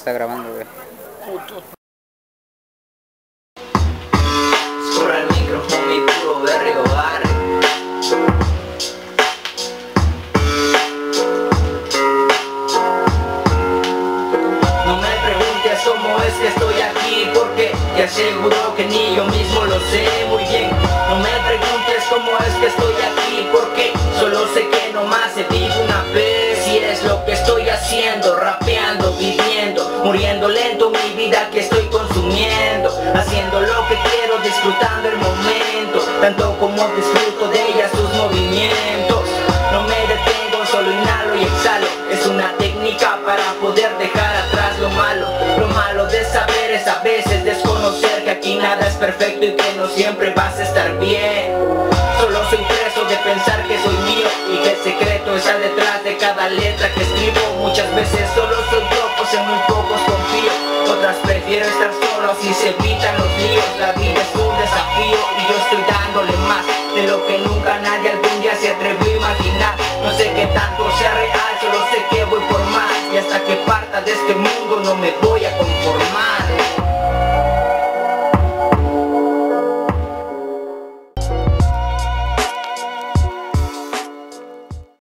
está grabando, güey. Corra el micro, homie, puro berrio barrio. No me preguntes cómo es que estoy aquí, porque te aseguro que ni yo mismo lo sé muy bien. No me preguntes cómo es que estoy aquí, porque solo sé que nomás se vive una vez. Y es lo que estoy haciendo, rapeando, viviendo, muriendo lento mi vida que estoy consumiendo, haciendo lo que quiero, disfrutando el momento, tanto como disfruto de ella sus movimientos. No me detengo, solo inhalo y exhalo. Es una técnica para poder dejar atrás lo malo. Lo malo de saber es a veces desconocer que aquí nada es perfecto y que no siempre vas a estar bien. Solo soy preso de pensar que soy mío y que el secreto está detrás de cada letra que escribo. Muchas veces solo soy yo, pues en muy pocos confío. Otras prefiero estar solo, así se evitan los líos. La vida es un desafío y yo estoy dándole más de lo que nunca nadie algún día se atrevió a imaginar. No sé qué tanto sea real, solo sé que voy por más. Y hasta que parta de este mundo no me voy a conformar.